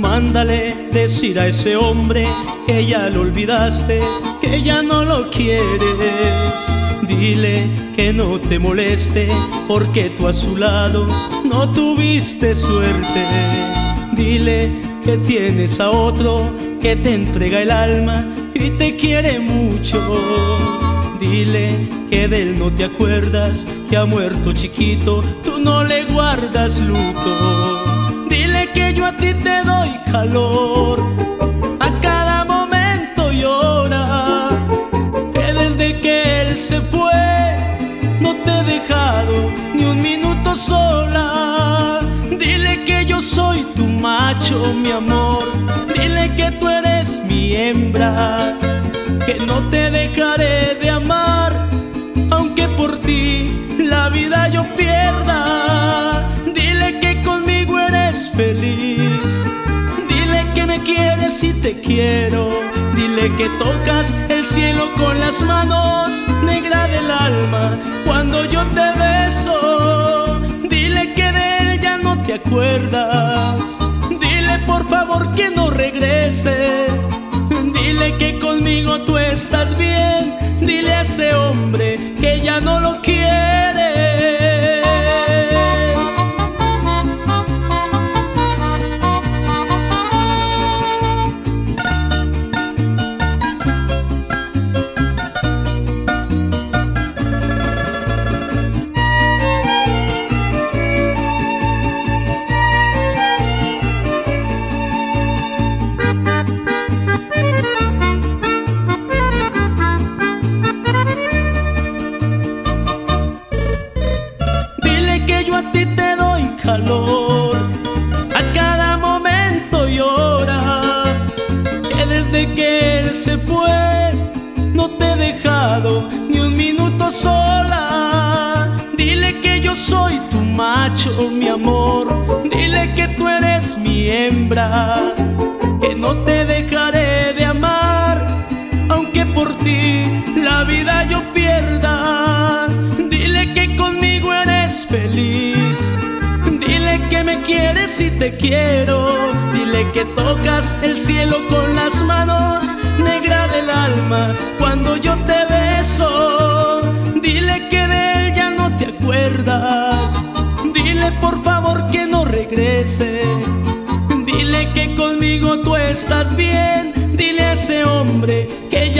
Mándale decir a ese hombre que ya lo olvidaste, que ya no lo quieres. Dile que no te moleste, porque tú a su lado no tuviste suerte. Dile que tienes a otro que te entrega el alma y te quiere mucho. Dile que de él no te acuerdas, que ha muerto chiquito, tú no le guardas luto. Dile que yo a ti te doy calor, a cada momento llora, que desde que él se fue no te he dejado ni un minuto sola. Dile que yo soy tu macho, mi amor, dile que tú eres mi hembra, que no te dejaré de amar, aunque por ti la vida yo pierda. Dile que conmigo eres feliz, dile que me quieres y te quiero. Dile que tocas el cielo con las manos, negra del alma, cuando yo te beso. Dile que de él ya no te acuerdas, dile por favor que no regrese. Dile que conmigo tú estás bien, dile a ese hombre que ya no lo quieres. A ti te doy calor, a cada momento llora, que desde que él se fue no te he dejado ni un minuto sola. Dile que yo soy tu macho, mi amor, dile que tú eres mi hembra, que no te dejaré de amar, aunque por ti la vida yo pierda. Dile que conmigo eres feliz, dile que me quieres y te quiero. Dile que tocas el cielo con las manos, negra del alma, cuando yo te beso. Dile que de él ya no te acuerdas, dile por favor que no regrese. Dile que conmigo tú estás bien, dile a ese hombre que